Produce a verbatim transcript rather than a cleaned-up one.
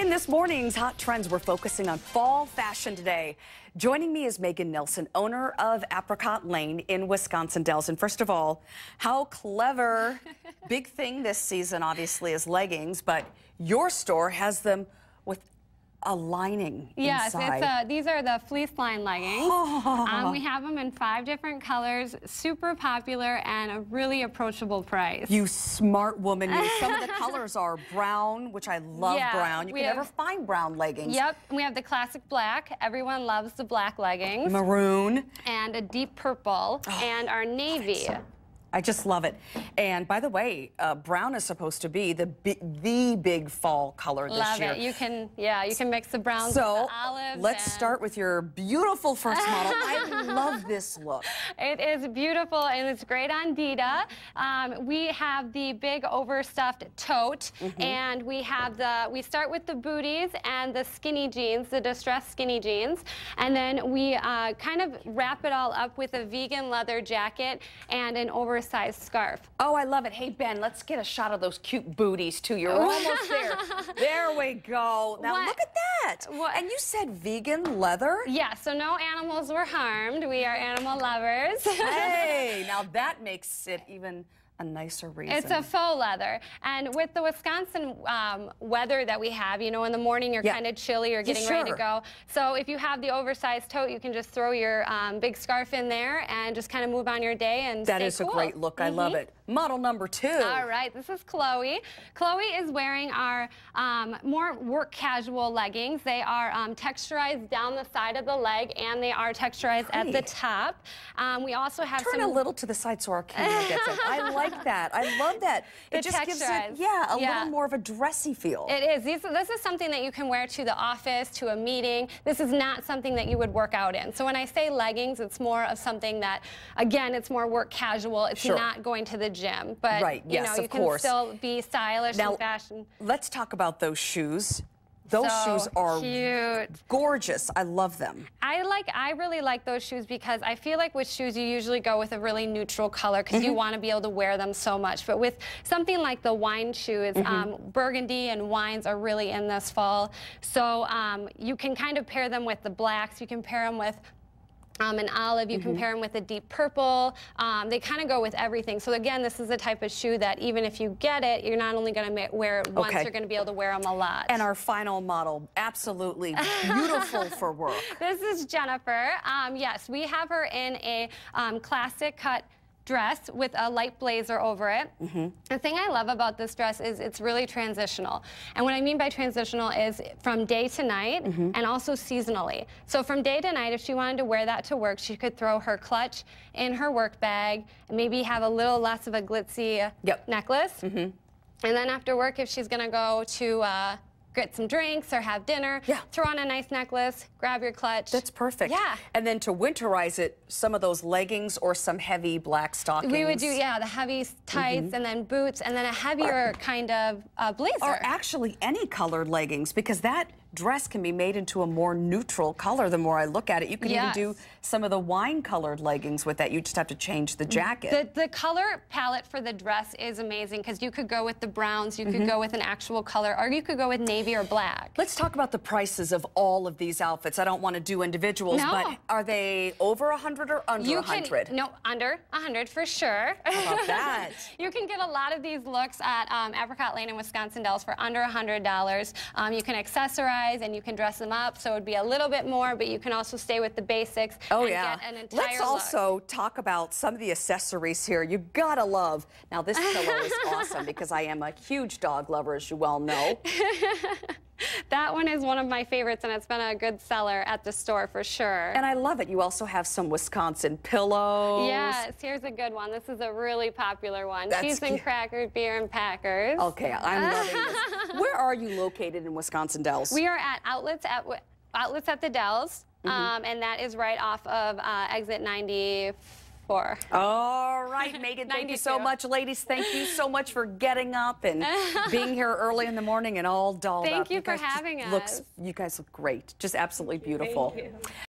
In this morning's Hot Trends, we're focusing on fall fashion today. Joining me is Megan Nilsson, owner of Apricot Lane in Wisconsin Dells. And first of all, how clever. Big thing this season, obviously, is leggings, but your store has them with a lining yes, inside. It's a, these are the fleece line leggings. Oh. Um, we have them in five different colors, super popular, and a really approachable price. You smart woman. You. Some of the colors are brown, which I love yeah, brown. You can have, never find brown leggings. Yep, we have the classic black. Everyone loves the black leggings. Maroon. And a deep purple, oh, and our navy. I just love it. And by the way, uh, brown is supposed to be the bi the big fall color this love year. Love it. You can, yeah, you can mix the browns so, with the olives. let's and... start with your beautiful first model. I love this look. It is beautiful and it's great on Dita. Um, we have the big overstuffed tote, mm-hmm. and we have the, we start with the booties and the skinny jeans, the distressed skinny jeans, and then we uh, kind of wrap it all up with a vegan leather jacket and an oversized size scarf. Oh, I love it. Hey, Ben, let's get a shot of those cute booties, too. You're almost there. There we go. Now, what? look at that. What? And you said vegan leather? Yeah, so no animals were harmed. We are animal lovers. Hey, now that makes it even a nicer reason. It's a faux leather. And with the Wisconsin um, weather that we have, you know, in the morning you're yeah. kind of chilly, you're getting yeah, sure. ready to go. So if you have the oversized tote, you can just throw your um, big scarf in there and just kind of move on your day and That stay is cool. a great look. I mm-hmm. love it. Model number two. All right, this is Chloe. Chloe is wearing our um, more work casual leggings. They are um, texturized down the side of the leg, and they are texturized Pretty. at the top. Um, we also have Turn some... a little to the side so our camera gets it. I like that. I love that. The it just texturized. gives it, yeah, a yeah. little more of a dressy feel. It is. These, this is something that you can wear to the office, to a meeting. This is not something that you would work out in. So when I say leggings, it's more of something that, again, it's more work casual. It's sure. not going to the gym. But, right. you yes, know, of you course. can still be stylish now, and fashion. Let's talk about those shoes. Those so shoes are cute. Gorgeous. I love them. I like. I really like those shoes because I feel like with shoes you usually go with a really neutral color because mm-hmm. you want to be able to wear them so much. But with something like the wine shoes, mm-hmm. um, burgundy and wines are really in this fall. So um, you can kind of pair them with the blacks. You can pair them with Um, an olive, you mm-hmm. can pair them with a deep purple. Um, they kind of go with everything. So again, this is the type of shoe that even if you get it, you're not only going to wear it once, okay. you're going to be able to wear them a lot. And our final model, absolutely beautiful for work. This is Jennifer. Um, yes, we have her in a um, classic cut dress with a light blazer over it. Mm-hmm. The thing I love about this dress is it's really transitional. And what I mean by transitional is from day to night mm-hmm. and also seasonally. So from day to night, if she wanted to wear that to work, she could throw her clutch in her work bag and maybe have a little less of a glitzy yep. necklace. Mm-hmm. And then after work, if she's gonna go to uh, get some drinks or have dinner, yeah. throw on a nice necklace, grab your clutch. That's perfect. Yeah. And then to winterize it, some of those leggings or some heavy black stockings. We would do, yeah, the heavy tights mm-hmm. and then boots and then a heavier kind of uh, blazer. Or actually any colored leggings, because that dress can be made into a more neutral color the more I look at it. You can yes. even do some of the wine colored leggings with that. You just have to change the jacket. The, the color palette for the dress is amazing because you could go with the browns, you mm-hmm. could go with an actual color, or you could go with navy or black. Let's talk about the prices of all of these outfits. I don't want to do individuals, no. but are they over a hundred or under you a hundred? No, under a hundred for sure. How about that? You can get a lot of these looks at um, Apricot Lane in Wisconsin Dells for under a hundred dollars. Um, you can accessorize and you can dress them up, so it would be a little bit more, but you can also stay with the basics. Oh and yeah. Get an entire Let's also look. talk about some of the accessories here. You gotta love. Now this pillow is awesome because I am a huge dog lover, as you well know. That one is one of my favorites, and it's been a good seller at the store for sure. And I love it. You also have some Wisconsin pillows. Yes, here's a good one. This is a really popular one. That's Cheese and cute. cracker, beer and Packers. Okay, I'm loving this. Where are you located in Wisconsin Dells? We are at outlets at outlets at the Dells, mm-hmm. um, and that is right off of uh, exit ninety-four. All right, Megan, thank you so much. Ladies, thank you so much for getting up and being here early in the morning and all dolled thank up. you, You for guys having us. Looks, you guys look great. Just absolutely beautiful. Thank you.